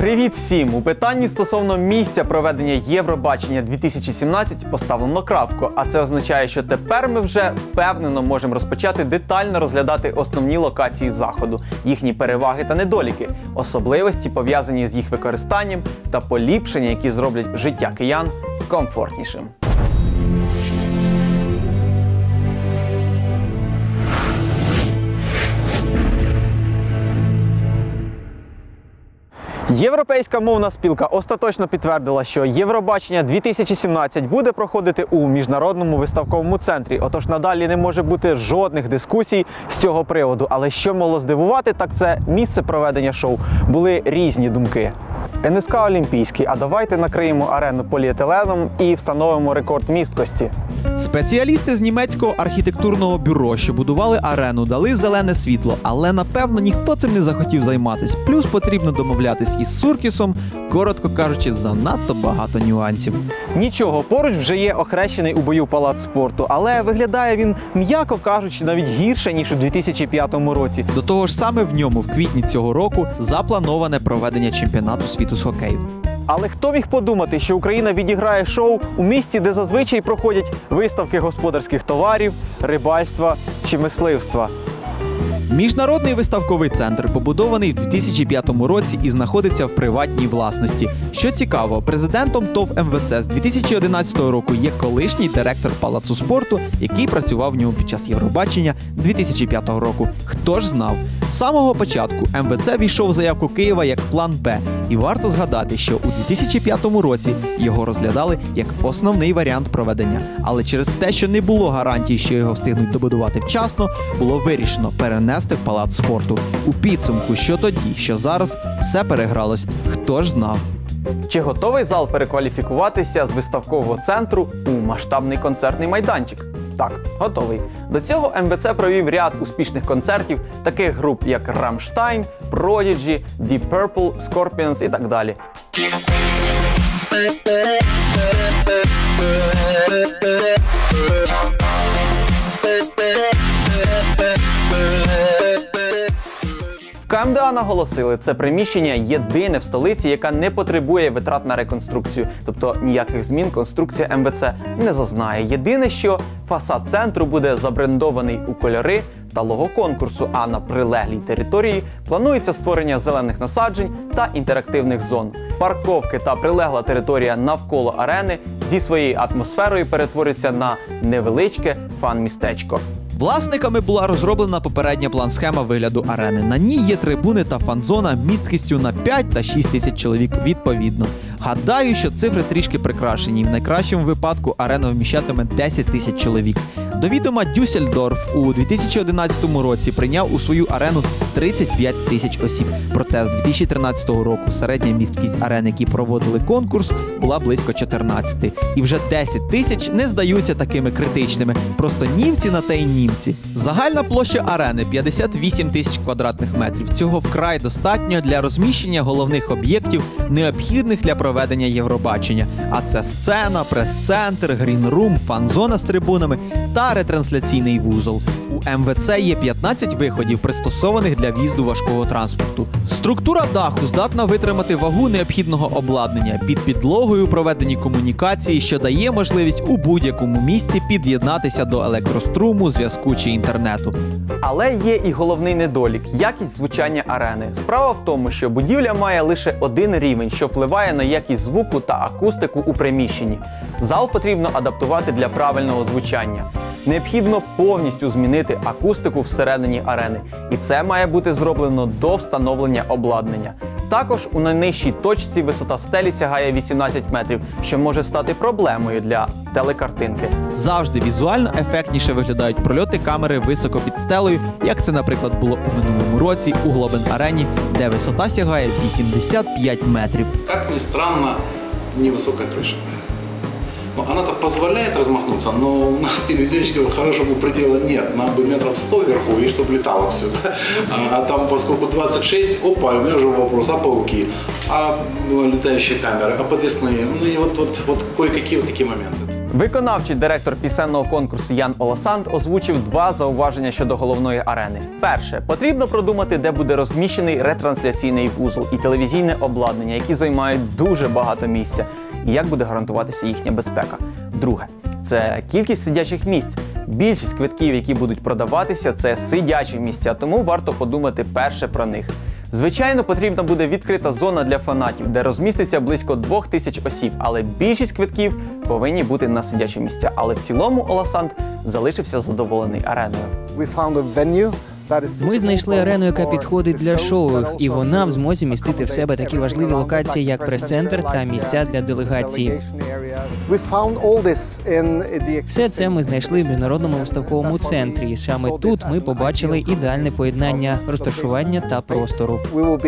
Привіт всім! У питанні стосовно місця проведення Євробачення 2017 поставлено крапку, а це означає, що тепер ми вже впевнено можемо розпочати детально розглядати основні локації заходу, їхні переваги та недоліки, особливості, пов'язані з їх використанням та поліпшення, які зроблять життя киян комфортнішим. Європейська мовна спілка остаточно підтвердила, що Євробачення 2017 буде проходити у Міжнародному виставковому центрі. Отож, надалі не може бути жодних дискусій з цього приводу. Але що могло здивувати, так це місце проведення шоу. Були різні думки. НСК Олімпійський, а давайте накриємо арену поліетиленом і встановимо рекорд місткості. Спеціалісти з німецького архітектурного бюро, що будували арену, дали зелене світло, але напевно ніхто цим не захотів займатися. Плюс потрібно домовлятись із Суркісом, коротко кажучи, занадто багато нюансів. Нічого, поруч вже є охрещений у бою палац спорту, але виглядає він, м'яко кажучи, навіть гірше, ніж у 2005 році. До того ж саме в ньому в квітні цього року заплановане проведення чемпіонату світу з хокею. Але хто міг подумати, що Україна відіграє шоу у місті, де зазвичай проходять виставки господарських товарів, рибальства чи мисливства? Міжнародний виставковий центр побудований в 2005 році і знаходиться в приватній власності. Що цікаво, президентом ТОВ МВЦ з 2011 року є колишній директор палацу спорту, який працював в ньому під час Євробачення 2005 року. Хто ж знав? З самого початку МВЦ війшов в заявку Києва як план Б. І варто згадати, що у 2005 році його розглядали як основний варіант проведення. Але через те, що не було гарантій, що його встигнуть добудувати вчасно, було вирішено перенести в палац спорту. У підсумку, що тоді, що зараз, все перегралось. Хто ж знав? Чи готовий зал перекваліфікуватися з виставкового центру у масштабний концертний майданчик? Так, готовий. До цього МВЦ провів ряд успішних концертів таких груп, як Rammstein, Prodigy, Deep Purple, Scorpions і так далі. В КМДА наголосили, це приміщення єдине в столиці, яка не потребує витрат на реконструкцію. Тобто ніяких змін конструкція МВЦ не зазнає. Єдине, що фасад центру буде забрендований у кольори та лого конкурсу, а на прилеглій території планується створення зелених насаджень та інтерактивних зон. Парковки та прилегла територія навколо арени зі своєю атмосферою перетворюються на невеличке фан-містечко. Власниками була розроблена попередня план-схема вигляду арени. На ній є трибуни та фан-зона місткістю на 5 та 6 тисяч чоловік відповідно. Гадаю, що цифри трішки прикрашені. В найкращому випадку арена вміщатиме 10 тисяч чоловік. До відома, Дюссельдорф у 2011 році прийняв у свою арену 35 тисяч осіб. Проте з 2013 року середня місткість арен, які проводили конкурс, була близько 14. І вже 10 тисяч не здаються такими критичними. Просто німці на те й німці. Загальна площа арени – 58 тисяч квадратних метрів. Цього вкрай достатньо для розміщення головних об'єктів, необхідних для проведення Євробачення. А це сцена, прес-центр, грін-рум, фан-зона з трибунами та ретрансляційний вузол. У МВЦ є 15 виходів, пристосованих для в'їзду важкого транспорту. Структура даху здатна витримати вагу необхідного обладнання. Під підлогою проведені комунікації, що дає можливість у будь-якому місці під'єднатися до електроструму, зв'язку чи інтернету. Але є і головний недолік – якість звучання арени. Справа в тому, що будівля має лише один рівень, що впливає на якість звуку та акустику у приміщенні. Зал потрібно адаптувати для правильного звучання. Необхідно повністю змінити акустику всередині арени. І це має бути зроблено до встановлення обладнання. Також у найнижчій точці висота стелі сягає 18 метрів, що може стати проблемою для телекартинки. Завжди візуально ефектніше виглядають прольоти камери високо під стелею, як це, наприклад, було у минулому році у Глобен-арені, де висота сягає 85 метрів. Як ні странно, невисока криша. Она-то позволяет размахнуться, но у нас телевизионщиков хорошего предела нет. Нам бы метров 100 вверху, и чтобы летало все. Да? А там, поскольку 26, опа, у меня уже вопрос, а пауки, а летающие камеры, а подвесные. Ну и вот кое-какие вот такие моменты. Виконавчий директор пісенного конкурсу Ян Оласанд озвучив два зауваження щодо головної арени. Перше. Потрібно продумати, де буде розміщений ретрансляційний вузол і телевізійне обладнання, які займають дуже багато місця, і як буде гарантуватися їхня безпека. Друге. Це кількість сидячих місць. Більшість квитків, які будуть продаватися, це сидячі місця, тому варто подумати перше про них. Звичайно, потрібна буде відкрита зона для фанатів, де розміститься близько 2000 осіб, але більшість квитків повинні бути на сидячі місця. Але в цілому Оласанд залишився задоволений ареною. Ми знайшли арену, яка підходить для шоу, і вона в змозі містити в себе такі важливі локації, як прес-центр та місця для делегації. Все це ми знайшли в міжнародному виставковому центрі. І саме тут ми побачили ідеальне поєднання розташування та простору.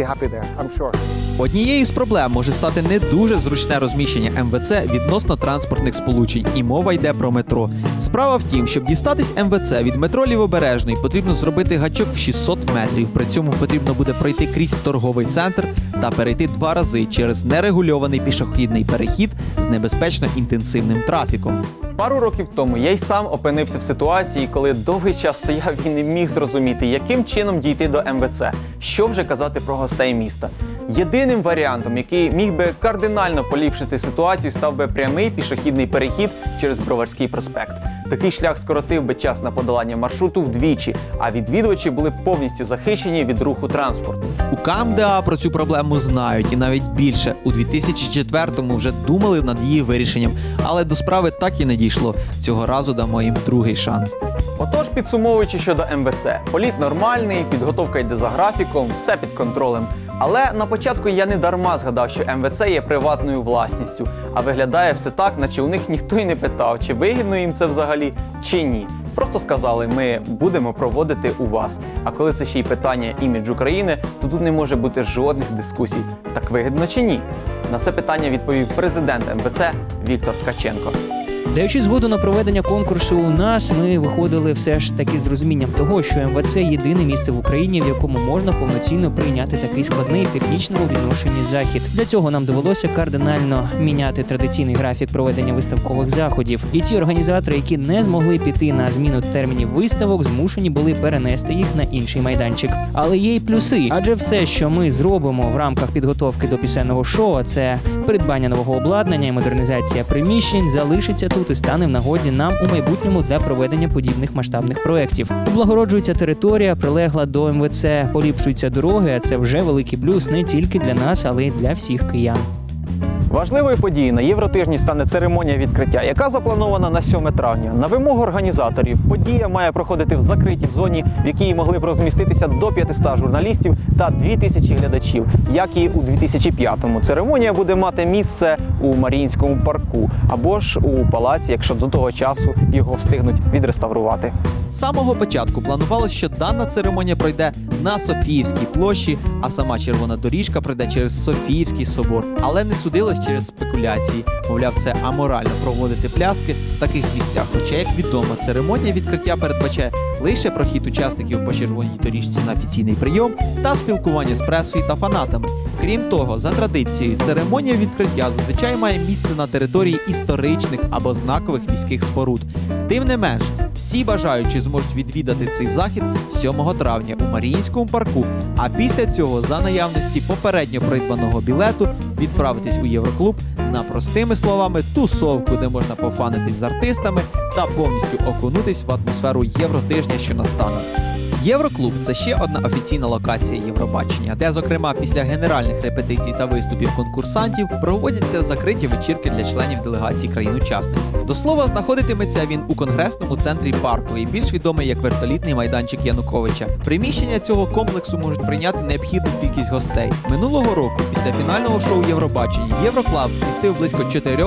Однією з проблем може стати не дуже зручне розміщення МВЦ відносно транспортних сполучень, і мова йде про метро. Справа в тім, щоб дістатись МВЦ від метро Лівобережної, потрібно зробити гачок в 600 метрів. При цьому потрібно буде пройти крізь торговий центр та перейти 2 рази через нерегульований пішохідний перехід з небезпечно інтенсивним трафіком. Пару років тому я й сам опинився в ситуації, коли довгий час стояв і не міг зрозуміти, яким чином дійти до МВЦ, що вже казати про гостей міста. Єдиним варіантом, який міг би кардинально поліпшити ситуацію, став би прямий пішохідний перехід через Броварський проспект. Такий шлях скоротив би час на подолання маршруту вдвічі, а відвідувачі були б повністю захищені від руху транспорту. У КМДА про цю проблему знають, і навіть більше. У 2004-му вже думали над її вирішенням, але до справи так і не дійшло. Цього разу дамо їм другий шанс. Отож, підсумовуючи щодо МВЦ, політ нормальний, підготовка йде за графіком, все під контролем. Але на початку я не дарма згадав, що МВЦ є приватною власністю, а виглядає все так, наче у них ніхто й не питав, чи вигідно їм це взагалі, чи ні. Просто сказали, ми будемо проводити у вас. А коли це ще й питання іміджу країни, то тут не може бути жодних дискусій. Так вигідно чи ні? На це питання відповів президент МВЦ Віктор Ткаченко. Даючи згоду на проведення конкурсу у нас, ми виходили все ж таки з розумінням того, що МВЦ – єдине місце в Україні, в якому можна повноцінно прийняти такий складний технічному відношенні захід. Для цього нам довелося кардинально міняти традиційний графік проведення виставкових заходів. І ті організатори, які не змогли піти на зміну термінів виставок, змушені були перенести їх на інший майданчик. Але є й плюси, адже все, що ми зробимо в рамках підготовки до пісенного шоу, це придбання нового обладнання і модернізація приміщень, залишиться тут і стане в нагоді нам у майбутньому для проведення подібних масштабних проєктів. Облагороджується територія, прилегла до МВЦ, поліпшуються дороги, а це вже великий плюс не тільки для нас, але й для всіх киян. Важливою подією на Євротижні стане церемонія відкриття, яка запланована на 7 травня. На вимогу організаторів подія має проходити в закритій зоні, в якій могли б розміститися до 500 журналістів та 2000 глядачів, як і у 2005-му. Церемонія буде мати місце у Маріїнському парку або ж у палаці, якщо до того часу його встигнуть відреставрувати. З самого початку планувалось, що дана церемонія пройде на Софіївській площі, а сама червона доріжка пройде через Софіївський собор. Але не судилось через спекуляції. Мовляв, це аморально проводити пляски в таких місцях. Хоча, як відомо, церемонія відкриття передбачає лише прохід учасників по червоній доріжці на офіційний прийом та спілкування з пресою та фанатами. Крім того, за традицією, церемонія відкриття зазвичай має місце на території історичних або знакових міських споруд. Тим не менш, всі бажаючі зможуть відвідати цей захід 7 травня у Маріїнському парку, а після цього, за наявності попередньо придбаного білету, відправитись у Євроклуб на, простими словами, тусовку, де можна пофанитись з артистами та повністю окунутись в атмосферу Євротижня, що настане. Євроклуб – це ще одна офіційна локація Євробачення, де, зокрема, після генеральних репетицій та виступів конкурсантів проводяться закриті вечірки для членів делегацій країн-учасниць. До слова, знаходитиметься він у конгресному центрі Парковий, більш відомий як вертолітний майданчик Януковича. Приміщення цього комплексу можуть прийняти необхідну кількість гостей. Минулого року, після фінального шоу Євробачення, Євроклаб вмістив близько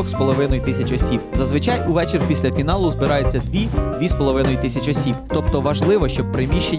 4,5 тисяч осіб. Зазвичай увечір після фіналу збирається 2-2,5 тисяч осіб. Тобто важливо, щоб приміщення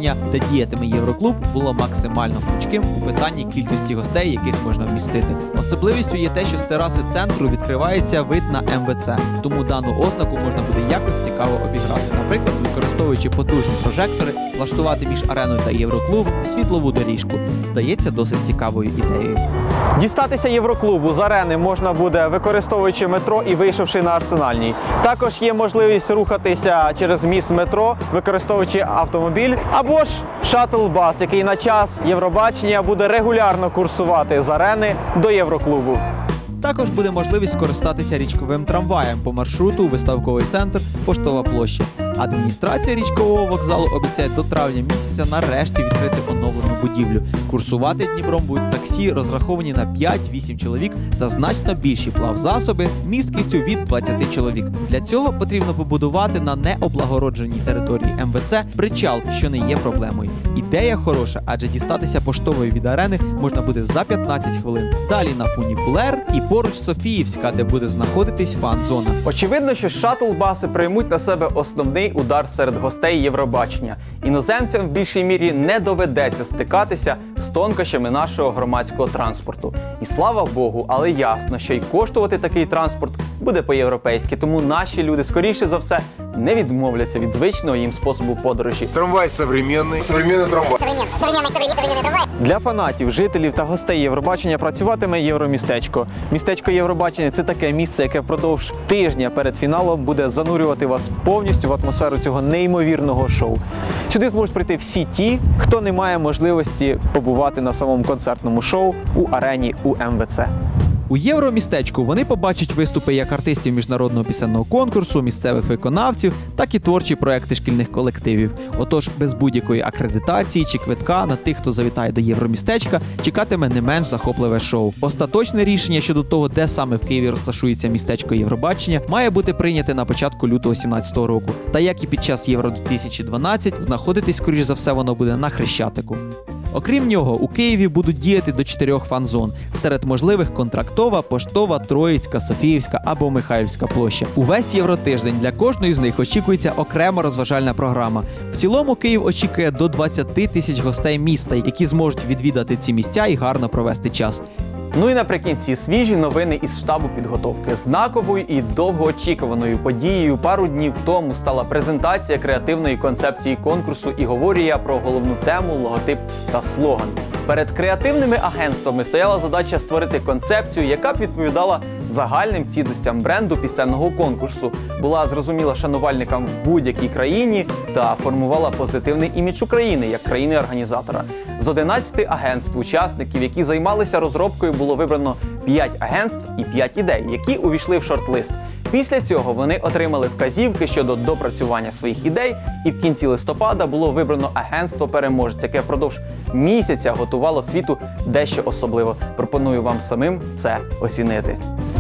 приміщення, де діятиме Євроклуб, було максимально гнучким у питанні кількості гостей, яких можна вмістити. Особливістю є те, що з тераси центру відкривається вид на МВЦ, тому дану ознаку можна буде якось цікаво обіграти. Наприклад, використовуючи потужні прожектори, влаштувати між ареною та Євроклубом світлову доріжку. Здається, досить цікавою ідеєю. Дістатися Євроклубу з арени можна буде, використовуючи метро і вийшовши на Арсенальній. Також є можливість рухатися через міст метро, використовуючи автомобіль, або ж шаттл-бас, який на час Євробачення буде регулярно курсувати з арени до Євроклубу. Також буде можливість скористатися річковим трамваєм по маршруту Виставковий центр, Поштова площа. Адміністрація річкового вокзалу обіцяє до травня місяця нарешті відкрити оновлену будівлю. Курсувати Дніпром будуть таксі, розраховані на 5-8 чоловік та значно більші плавзасоби місткістю від 20 чоловік. Для цього потрібно побудувати на необлагородженій території МВЦ причал, що не є проблемою. Ідея хороша, адже дістатися поштовою від арени можна буде за 15 хвилин. Далі на фунікулер і поруч Софіївська, де буде знаходитись фан-зона. Очевидно, що шаттл-баси приймуть на себе основний удар серед гостей Євробачення. Іноземцям в більшій мірі не доведеться стикатися з тонкощами нашого громадського транспорту. І слава Богу, але ясно, що й коштувати такий транспорт буде по-європейськи, тому наші люди, скоріше за все, не відмовляться від звичного їм способу подорожі. Трамвай современный. Современный трамвай. Современный трамвай. Для фанатів, жителів та гостей Євробачення працюватиме Євромістечко. Містечко Євробачення – це таке місце, яке впродовж тижня перед фіналом буде занурювати вас повністю в атмосферу цього неймовірного шоу. Сюди зможуть прийти всі ті, хто не має можливості побувати на самому концертному шоу у арені у МВЦ. У Євромістечку вони побачать виступи як артистів міжнародного пісенного конкурсу, місцевих виконавців, так і творчі проекти шкільних колективів. Отож, без будь-якої акредитації чи квитка на тих, хто завітає до Євромістечка, чекатиме не менш захопливе шоу. Остаточне рішення щодо того, де саме в Києві розташується містечко Євробачення, має бути прийняте на початку лютого 2017 року. Та як і під час Євро-2012, знаходитись, скоріш за все, воно буде на Хрещатику. Окрім нього, у Києві будуть діяти до 4 фан-зон. Серед можливих Контрактова, Поштова, Троїцька, Софіївська або Михайлівська площа. Увесь Євротиждень для кожної з них очікується окрема розважальна програма. В цілому Київ очікує до 20 тисяч гостей міста, які зможуть відвідати ці місця і гарно провести час. Ну і наприкінці свіжі новини із штабу підготовки. Знаковою і довгоочікуваною подією пару днів тому стала презентація креативної концепції конкурсу, і говорю я про головну тему, логотип та слоган. Перед креативними агентствами стояла задача створити концепцію, яка б відповідала загальним цінностям бренду пісенного конкурсу, була зрозуміла шанувальникам в будь-якій країні та формувала позитивний імідж України як країни-організатора. З 11 агентств-учасників, які займалися розробкою, було вибрано 5 агентств і 5 ідей, які увійшли в шорт-лист. Після цього вони отримали вказівки щодо допрацювання своїх ідей, і в кінці листопада було вибрано агентство-переможець, яке впродовж місяця готувало світу дещо особливо. Пропоную вам самим це оцінити.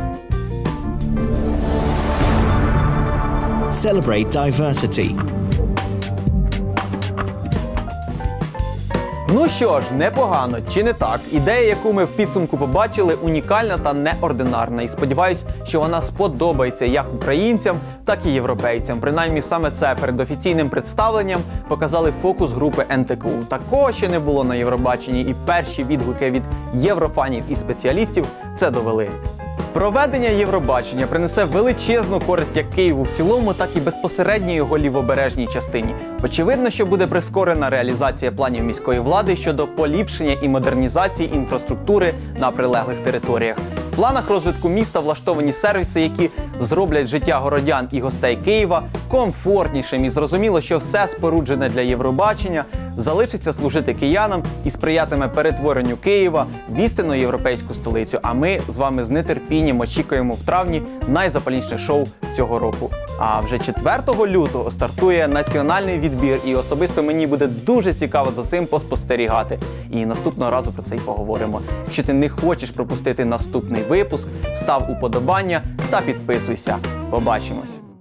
Celebrate diversity. Ну що ж, непогано, чи не так? Ідея, яку ми в підсумку побачили, унікальна та неординарна. І сподіваюсь, що вона сподобається як українцям, так і європейцям. Принаймні саме це перед офіційним представленням показали фокус-групи НТКУ. Такого ще не було на Євробаченні, і перші відгуки від єврофанів і спеціалістів це довели. Проведення Євробачення принесе величезну користь як Києву в цілому, так і безпосередньо його лівобережній частині. Очевидно, що буде прискорена реалізація планів міської влади щодо поліпшення і модернізації інфраструктури на прилеглих територіях. В планах розвитку міста влаштовані сервіси, які зроблять життя городян і гостей Києва комфортнішим, і зрозуміло, що все споруджене для Євробачення залишиться служити киянам і сприятиме перетворенню Києва в істинно європейську столицю. А ми з вами з нетерпінням очікуємо в травні найзапальніше шоу цього року. А вже 4 лютого стартує національний відбір, і особисто мені буде дуже цікаво за цим поспостерігати. І наступного разу про це й поговоримо. Якщо ти не хочеш пропустити наступний випуск, став уподобання та підписуйся. Побачимось!